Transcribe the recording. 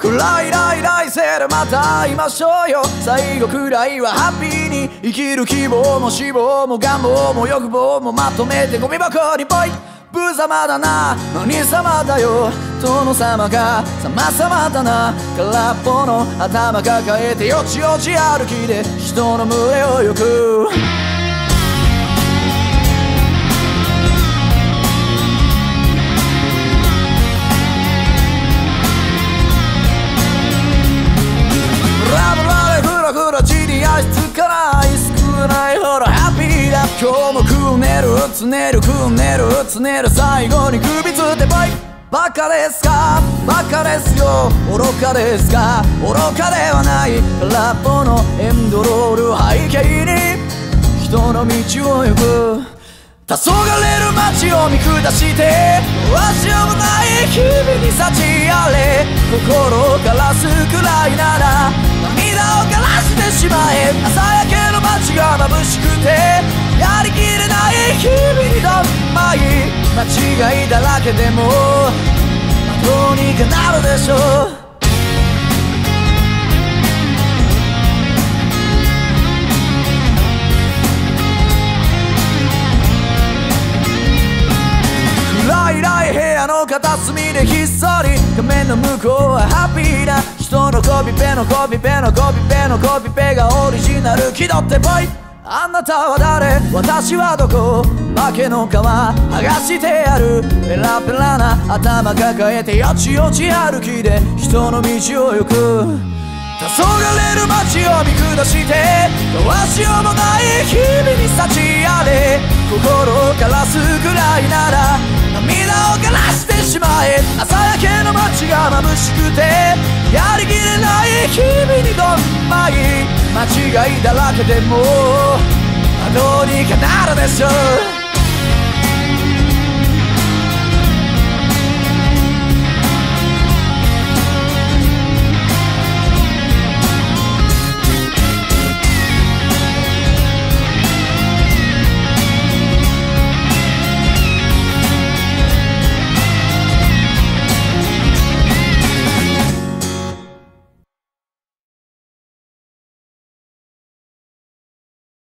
来世でまた会いましょうよ。最後くらいはハッピーに生きる希望も死亡も願望も欲望もまとめてゴミ箱にポイ。無様だな何様だよ殿様が様々だな。空っぽの頭抱えてよちよち歩きで人の群れを行く。ふら地に足つかない少ないほどハッピーだ。今日もくねるつねるくねるつねる最後に首つってバイ。バカですかバカですよ愚かですか愚かではない。空っぽのエンドロール背景に人の道を行く。黄昏れる街を見下してどうしようもない日々に幸あれ。心を枯らすくらいなら涙を枯らしてしまえ。朝焼けの街が眩しくてやりきれない日々にどんまい。間違いだらけでもどうにかなるでしょう。暗い部屋の片隅でひっそり画面の向こうはハッピーな人のコピペのコピペのコピペのコピペがオリジナル気取ってぽい。あなたは誰私はどこ化けの皮剥がしてやる。ペラペラな頭抱えてよちよち歩きで人の道を行く。黄昏れる街を見下してどうしようもない日々に幸あれ。心を枯らすくらいなら涙を枯らしてしまえ。朝焼けの街が眩しくてやりきれない日々にどんまい。間違いだらけでもどうにかなるでしょう。